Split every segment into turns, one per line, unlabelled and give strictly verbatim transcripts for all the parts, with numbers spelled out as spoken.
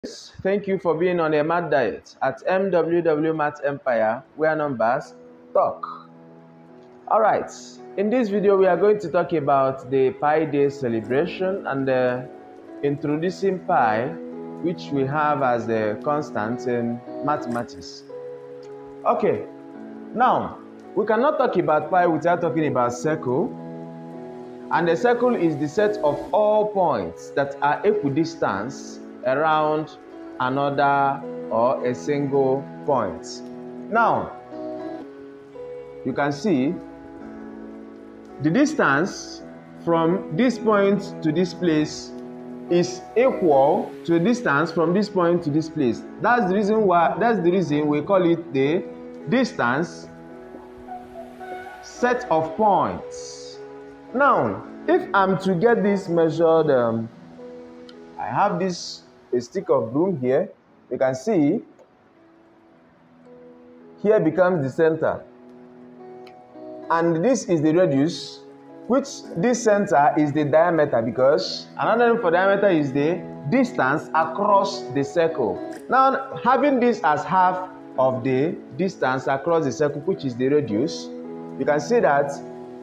Thank you for being on a math diet at M W W Math Empire, where numbers talk. Alright, in this video we are going to talk about the Pi Day celebration and uh, introducing pi, which we have as a constant in mathematics. Okay, now we cannot talk about pi without talking about circle. And the circle is the set of all points that are equidistant around another or a single point. Now, you can see the distance from this point to this place is equal to the distance from this point to this place. That's the reason why that's the reason we call it the distance set of points. Now, if I'm to get this measured, um, I have this a stick of broom here. You can see here becomes the center, and this is the radius, which this center is the diameter, because another name for diameter is the distance across the circle. Now, having this as half of the distance across the circle, which is the radius, you can see that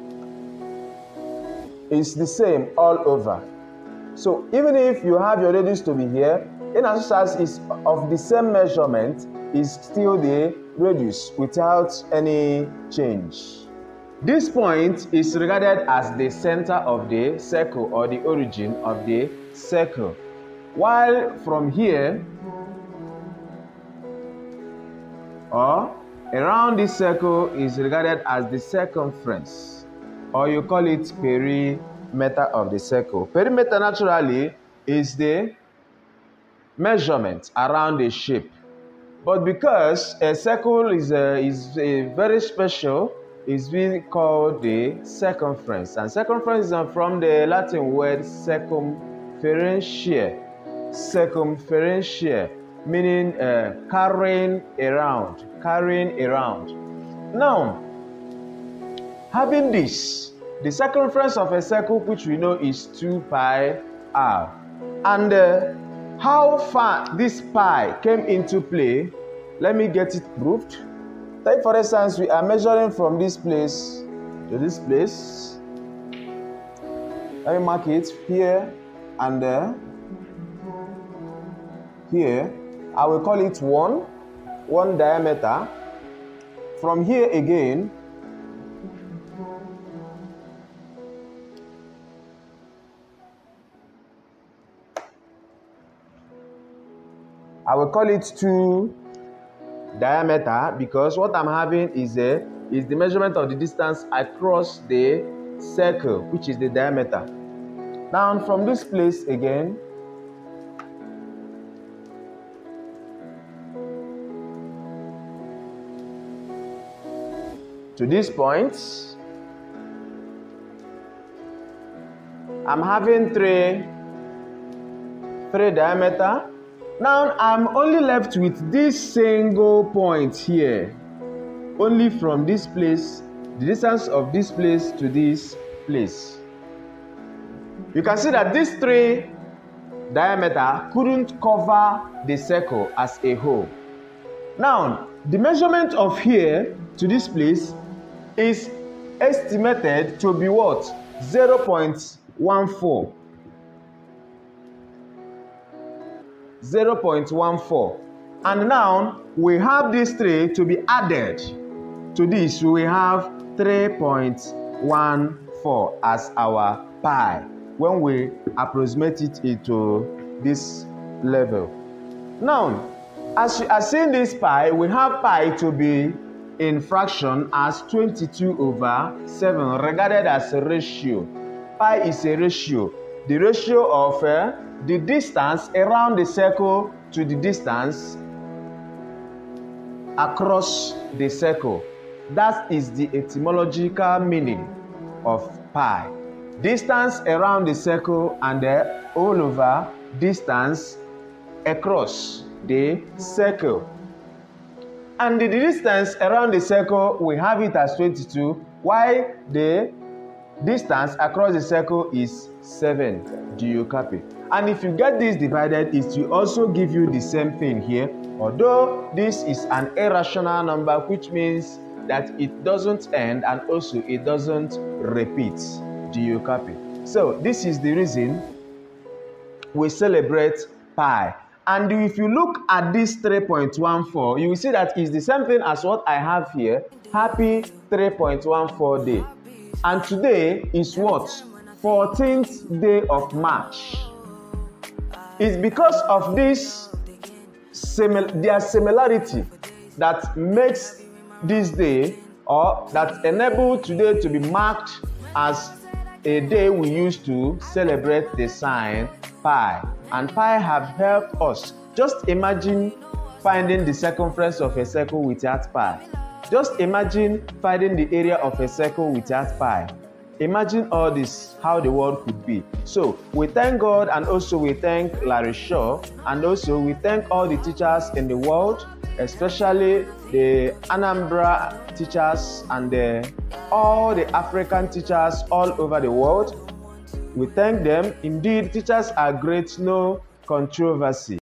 it's the same all over. So even if you have your radius to be here, in as much as it's of the same measurement, is still the radius without any change. This point is regarded as the center of the circle or the origin of the circle, while from here or around this circle is regarded as the circumference, or you call it perimeter of the circle. Perimeter naturally is the measurement around a shape, but because a circle is a, is a very special, is being called the circumference, and circumference is from the Latin word circumferentia, circumferentia, meaning uh, carrying around, carrying around. Now, having this, the circumference of a circle, which we know is two pi r, and uh, how far this pi came into play, let me get it proved. Take for instance, we are measuring from this place to this place. Let me mark it here and uh, here. I will call it one, one diameter. From here again, I will call it two diameter, because what I'm having is a is the measurement of the distance across the circle, which is the diameter. Now from this place again, to this point, I'm having three three diameter. Now I'm only left with this single point here. Only from this place, the distance of this place to this place. You can see that this three diameter couldn't cover the circle as a whole. Now, the measurement of here to this place is estimated to be what? zero point one four. zero point one four, and now we have these three to be added to this. We have three point one four as our pi when we approximate it into this level. Now, as you are seeing this pi, we have pi to be in fraction as twenty-two over seven, regarded as a ratio. Pi is a ratio, the ratio of uh, the distance around the circle to the distance across the circle. That is the etymological meaning of pi. Distance around the circle and the all over distance across the circle. And the distance around the circle, we have it as twenty-two, while the distance across the circle is seven. Do you copy? And if you get this divided, it will also give you the same thing here. Although this is an irrational number, which means that it doesn't end and also it doesn't repeat. Do you copy? So this is the reason we celebrate pi. And if you look at this three point one four, you will see that it's the same thing as what I have here. Happy three point one four day. And today is what? fourteenth day of March. It's because of this simil their similarity that makes this day, or that enable today to be marked as a day we use to celebrate the sign pi. And pi have helped us. Just imagine finding the circumference of a circle without pi. Just imagine finding the area of a circle without pi. Imagine all this, how the world could be. So we thank God, and also we thank Larry Shaw, and also we thank all the teachers in the world, especially the Anambra teachers and the, all the African teachers all over the world. We thank them. Indeed, teachers are great, no controversy.